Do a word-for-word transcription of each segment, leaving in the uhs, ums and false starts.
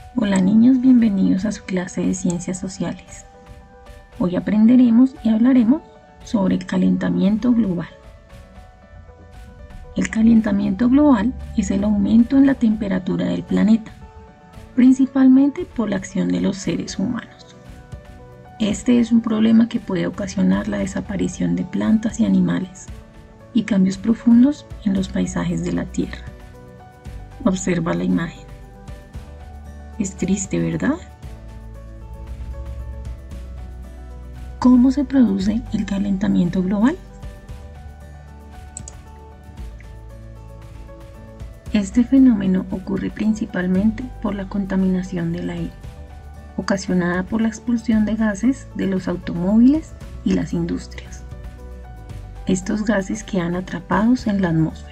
Hola niños, bienvenidos a su clase de Ciencias Sociales. Hoy aprenderemos y hablaremos sobre el calentamiento global. El calentamiento global es el aumento en la temperatura del planeta, principalmente por la acción de los seres humanos. Este es un problema que puede ocasionar la desaparición de plantas y animales y cambios profundos en los paisajes de la Tierra. Observa la imagen. Es triste, ¿verdad? ¿Cómo se produce el calentamiento global? Este fenómeno ocurre principalmente por la contaminación del aire, ocasionada por la expulsión de gases de los automóviles y las industrias. Estos gases quedan atrapados en la atmósfera.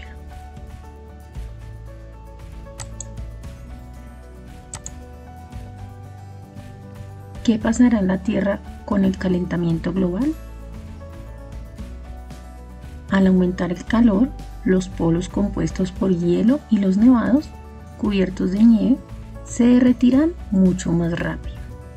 ¿Qué pasará en la Tierra con el calentamiento global? Al aumentar el calor, los polos compuestos por hielo y los nevados, cubiertos de nieve, se derretirán mucho más rápido.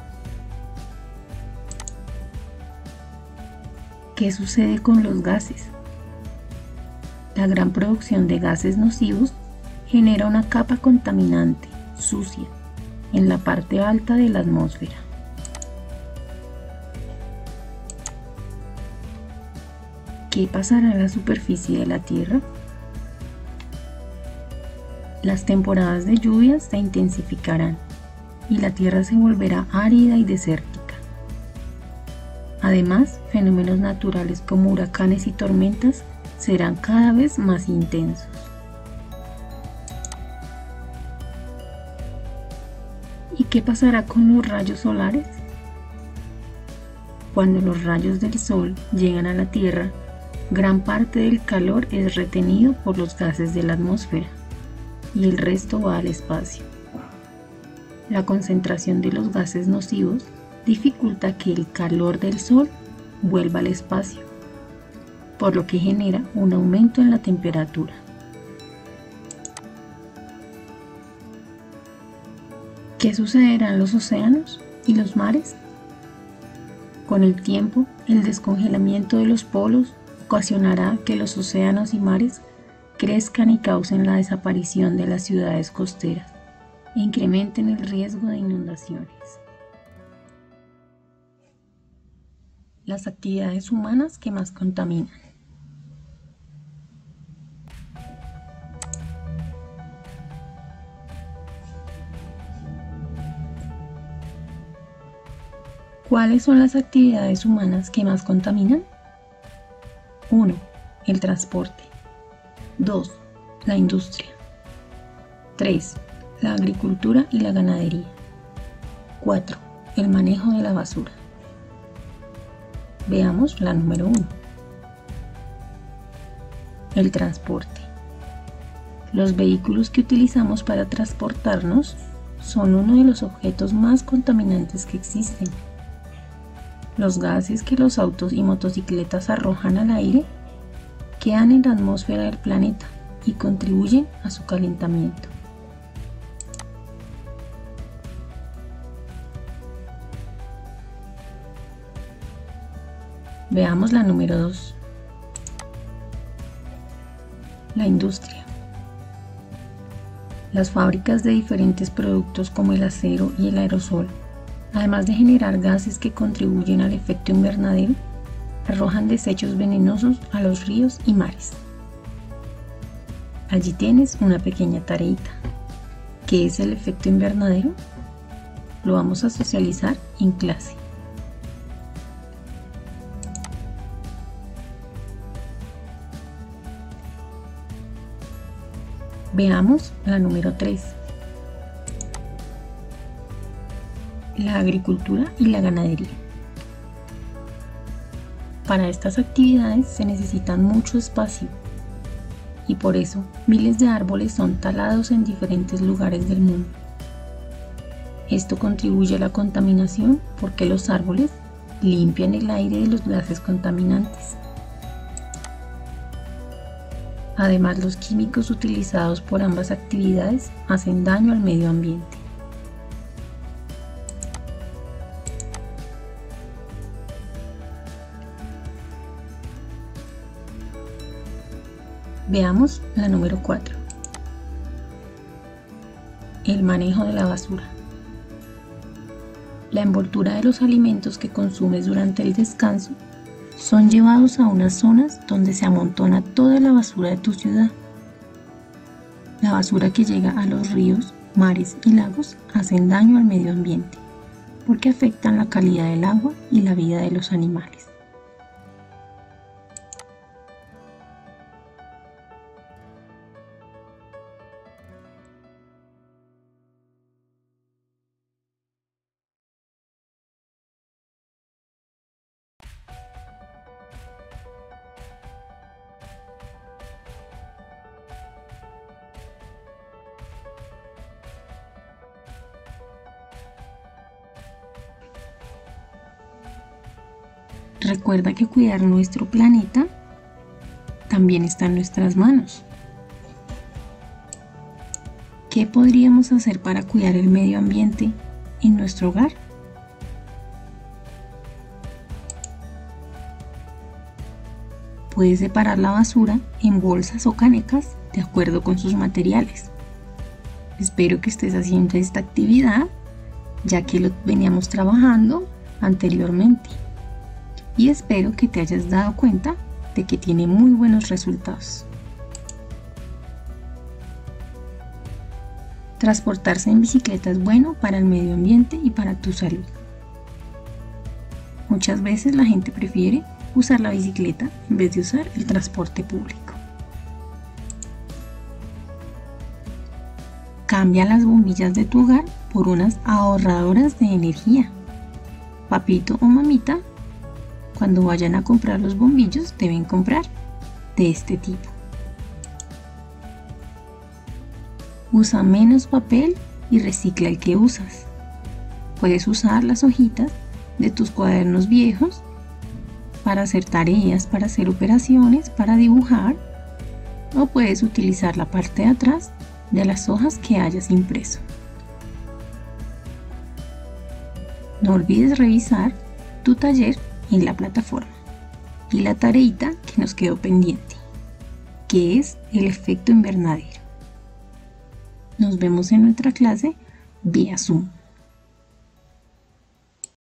¿Qué sucede con los gases? La gran producción de gases nocivos genera una capa contaminante, sucia, en la parte alta de la atmósfera. ¿Qué pasará en la superficie de la Tierra? Las temporadas de lluvias se intensificarán y la Tierra se volverá árida y desértica. Además, fenómenos naturales como huracanes y tormentas serán cada vez más intensos. ¿Y qué pasará con los rayos solares? Cuando los rayos del Sol llegan a la Tierra, gran parte del calor es retenido por los gases de la atmósfera y el resto va al espacio. La concentración de los gases nocivos dificulta que el calor del Sol vuelva al espacio, por lo que genera un aumento en la temperatura. ¿Qué sucederá en los océanos y los mares? Con el tiempo, el descongelamiento de los polos ocasionará que los océanos y mares crezcan y causen la desaparición de las ciudades costeras e incrementen el riesgo de inundaciones. Las actividades humanas que más contaminan. ¿Cuáles son las actividades humanas que más contaminan? uno. El transporte. dos. La industria. tres. La agricultura y la ganadería. cuatro. El manejo de la basura. Veamos la número uno. El transporte. Los vehículos que utilizamos para transportarnos son uno de los objetos más contaminantes que existen. Los gases que los autos y motocicletas arrojan al aire quedan en la atmósfera del planeta y contribuyen a su calentamiento. Veamos la número dos. La industria. Las fábricas de diferentes productos como el acero y el aerosol, además de generar gases que contribuyen al efecto invernadero, arrojan desechos venenosos a los ríos y mares. Allí tienes una pequeña tareita. ¿Qué es el efecto invernadero? Lo vamos a socializar en clase. Veamos la número tres. La agricultura y la ganadería. Para estas actividades se necesitan mucho espacio y por eso miles de árboles son talados en diferentes lugares del mundo. Esto contribuye a la contaminación porque los árboles limpian el aire de los gases contaminantes. Además, los químicos utilizados por ambas actividades hacen daño al medio ambiente. Veamos la número cuatro. El manejo de la basura. La envoltura de los alimentos que consumes durante el descanso son llevados a unas zonas donde se amontona toda la basura de tu ciudad. La basura que llega a los ríos, mares y lagos hacen daño al medio ambiente porque afectan la calidad del agua y la vida de los animales. Recuerda que cuidar nuestro planeta también está en nuestras manos. ¿Qué podríamos hacer para cuidar el medio ambiente en nuestro hogar? Puedes separar la basura en bolsas o canecas de acuerdo con sus materiales. Espero que estés haciendo esta actividad, ya que lo veníamos trabajando anteriormente. Y espero que te hayas dado cuenta de que tiene muy buenos resultados. Transportarse en bicicleta es bueno para el medio ambiente y para tu salud. Muchas veces la gente prefiere usar la bicicleta en vez de usar el transporte público. Cambia las bombillas de tu hogar por unas ahorradoras de energía. Papito o mamita, cuando vayan a comprar los bombillos, deben comprar de este tipo. Usa menos papel y recicla el que usas. Puedes usar las hojitas de tus cuadernos viejos para hacer tareas, para hacer operaciones, para dibujar, o puedes utilizar la parte de atrás de las hojas que hayas impreso. No olvides revisar tu taller en la plataforma y la tareita que nos quedó pendiente, que es el efecto invernadero. Nos vemos en nuestra clase vía Zoom.